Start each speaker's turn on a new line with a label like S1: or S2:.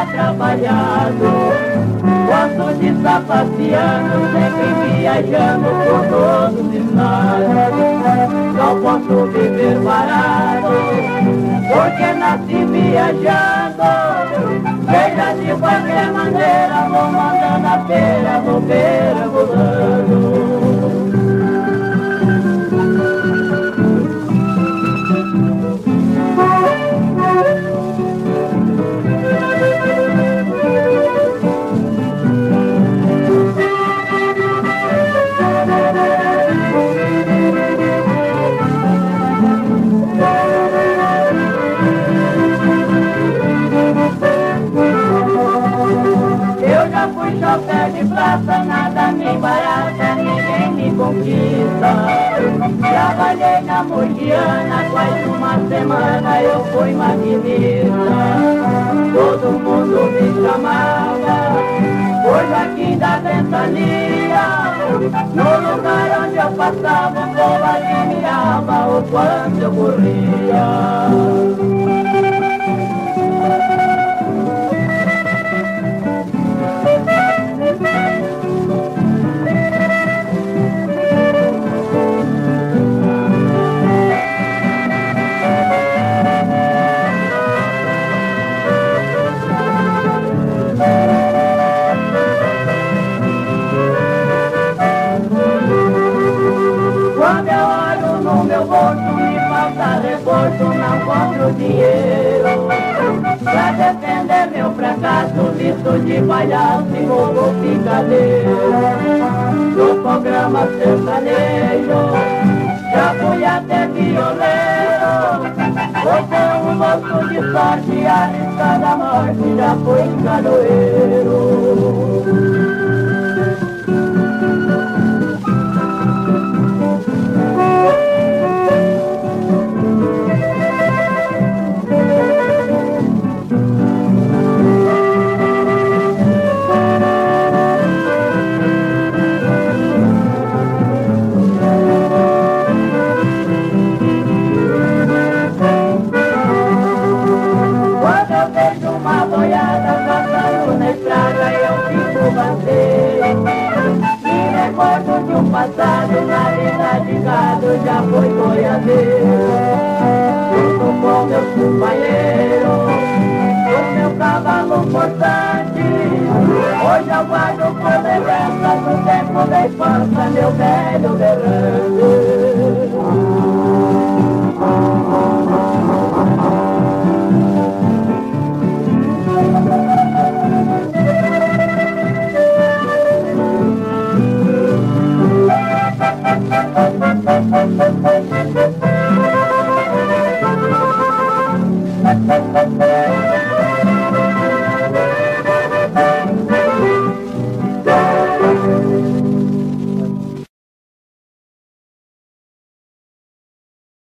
S1: atrapalhado. Gosto de estar passeando, sempre viajando por todos os estados. Não posso viver parado, porque nasci viajando. Seja de qualquer maneira, vou mandando a feira, vou perambulando. Chapéu de praça, nada me embaraça, ninguém me conquista. Trabalhei na Mogiana, quase uma semana eu fui maquinista. Todo mundo me chamava, por Joaquim da Ventania. No lugar onde eu passava, o povo admirava o quanto eu corria. Reforço, não compro dinheiro pra defender meu fracasso, visto de palhaço e bobo picadeiro. No programa sertanejo já fui até violeiro. Foi um moço de sorte, arriscado a morte, já fui canoeiro. Me recordo de um passado, na vida de gado já foi boiadeiro. Junto com meus companheiros, o meu cavalo portante. Hoje eu guardo por lembrança do tempo da infância, meu velho berrante.
S2: Thank you.